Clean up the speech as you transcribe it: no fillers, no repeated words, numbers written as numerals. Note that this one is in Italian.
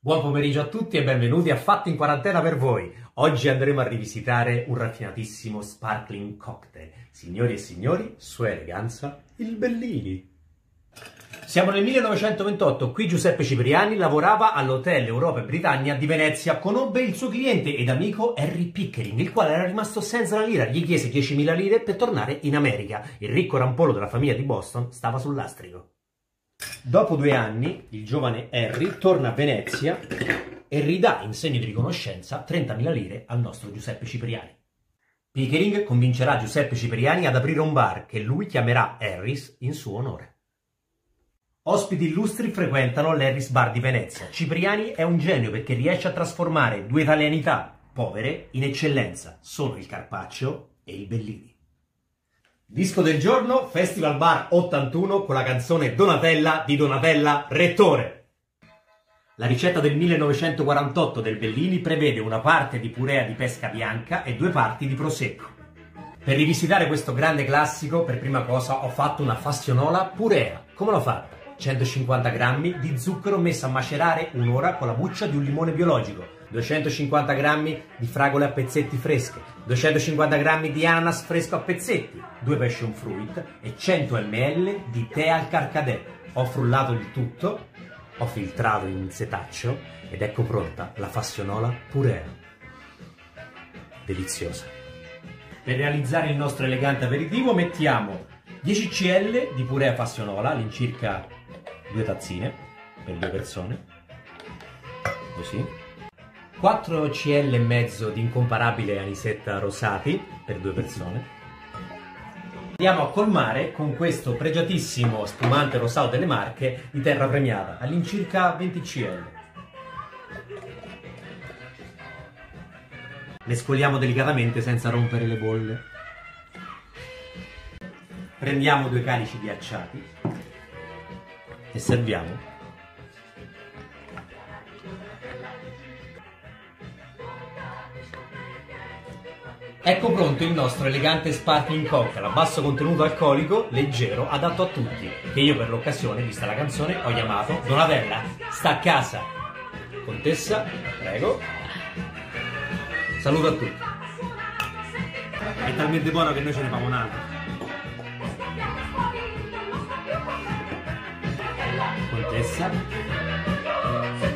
Buon pomeriggio a tutti e benvenuti a Fatti in Quarantena per voi. Oggi andremo a rivisitare un raffinatissimo sparkling cocktail. Signori e signori, Sua Eleganza, il Bellini. Siamo nel 1928, qui Giuseppe Cipriani lavorava all'Hotel Europa e Britannia di Venezia. Conobbe il suo cliente ed amico Harry Pickering, il quale era rimasto senza la lira. Gli chiese 10.000 lire per tornare in America. Il ricco rampollo della famiglia di Boston stava sul lastrico. Dopo 2 anni, il giovane Harry torna a Venezia e ridà in segno di riconoscenza 30.000 lire al nostro Giuseppe Cipriani. Pickering convincerà Giuseppe Cipriani ad aprire un bar che lui chiamerà Harry's in suo onore. Ospiti illustri frequentano l'Harry's Bar di Venezia. Cipriani è un genio perché riesce a trasformare 2 italianità povere in eccellenza. Sono il Carpaccio e il Bellini. Disco del giorno, Festival Bar 81 con la canzone Donatella di Donatella Rettore. La ricetta del 1948 del Bellini prevede una parte di purea di pesca bianca e 2 parti di prosecco. Per rivisitare questo grande classico, per prima cosa ho fatto una fassionola purea. Come l'ho fatta? 150 grammi di zucchero messo a macerare un'ora con la buccia di un limone biologico, 250 grammi di fragole a pezzetti fresche, 250 grammi di ananas fresco a pezzetti, 2 passion fruit e 100 ml di tè al carcadè. Ho frullato il tutto, ho filtrato in setaccio ed ecco pronta la fassionola purea. Deliziosa. Per realizzare il nostro elegante aperitivo mettiamo 10 cl di purea fassionola, all'incirca 2 tazzine per 2 persone, così. 4 cl e mezzo di incomparabile anisetta rosati per 2 persone. Andiamo a colmare con questo pregiatissimo spumante rosato delle Marche di terra premiata, all'incirca 20 cl. Mescoliamo delicatamente senza rompere le bolle. Prendiamo 2 calici ghiacciati e serviamo. Ecco pronto il nostro elegante sparkling cocktail a basso contenuto alcolico, leggero, adatto a tutti, che io per l'occasione, vista la canzone, ho chiamato Donatella, sta a casa. Contessa, prego. Saluto a tutti. È talmente buono che noi ce ne famo un altro. Contessa.